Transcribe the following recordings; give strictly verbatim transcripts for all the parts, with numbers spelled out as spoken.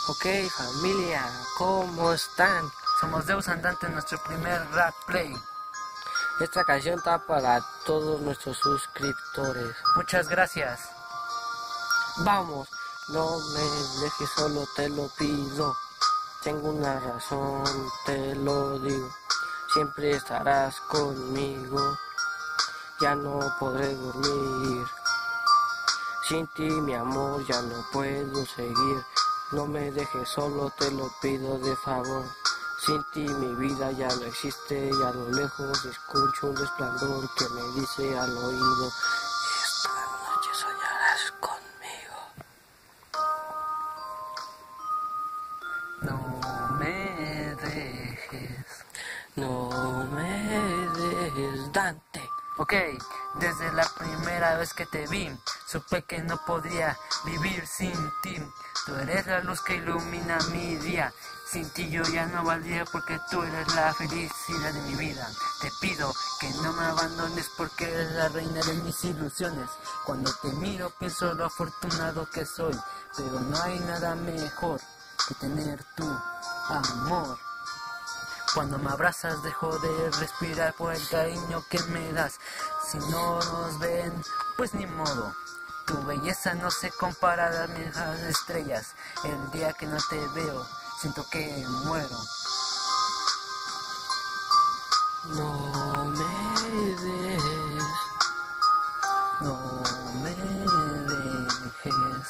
Ok, familia, ¿cómo están? Somos Deus Andante en nuestro primer rap play. Esta canción está para todos nuestros suscriptores. Muchas gracias. Vamos, no me dejes solo, te lo pido. Tengo una razón, te lo digo. Siempre estarás conmigo. Ya no podré dormir. Sin ti, mi amor, ya no puedo seguir. No me dejes solo, te lo pido de favor. Sin ti mi vida ya no existe y a lo lejos escucho un resplandor que me dice al oído: esta noche soñarás conmigo. No me dejes. No me dejes, Dante. Ok, desde la primera vez que te vi, supe que no podría vivir sin ti. Tú eres la luz que ilumina mi día. Sin ti yo ya no valdría porque tú eres la felicidad de mi vida. Te pido que no me abandones porque eres la reina de mis ilusiones. Cuando te miro pienso lo afortunado que soy, pero no hay nada mejor que tener tu amor. Cuando me abrazas dejo de respirar por el cariño que me das. Si no nos ven, pues ni modo. Tu belleza no se compara a las mismas estrellas. El día que no te veo, siento que muero. No me dejes. No me dejes.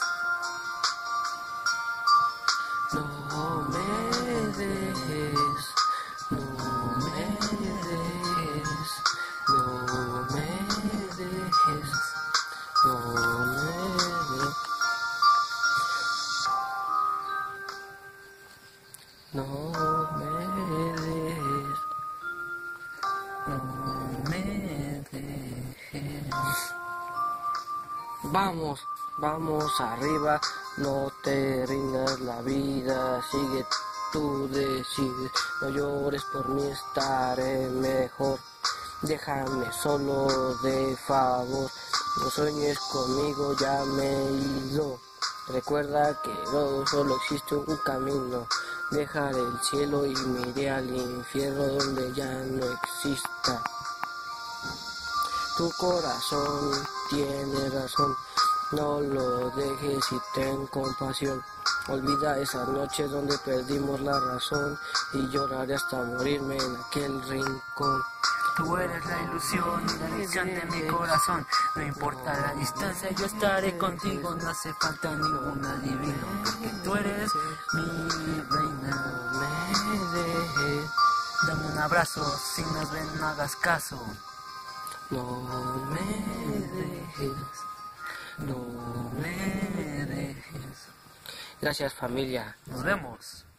No me dejes. No me dejes. No me dejes. No me dejes. No me dejes. No me dejes. Vamos, vamos arriba, no te rindas, la vida sigue, tú decides. No llores por mí, estaré mejor. Déjame solo de favor. No sueñes conmigo, ya me he ido. Recuerda que no solo existe un camino. Dejaré el cielo y me iré al infierno donde ya no exista. Tu corazón tiene razón, no lo dejes y ten compasión. Olvida esa noche donde perdimos la razón y lloraré hasta morirme en aquel rincón. Tú eres la ilusión y la ilusión de mi corazón. No importa la distancia, yo estaré contigo. No hace falta ningún adivino, porque tú eres mi reina. No me dejes. Dame un abrazo, si nos ven no hagas caso. No me dejes. No me dejes. Gracias, familia. Nos vemos.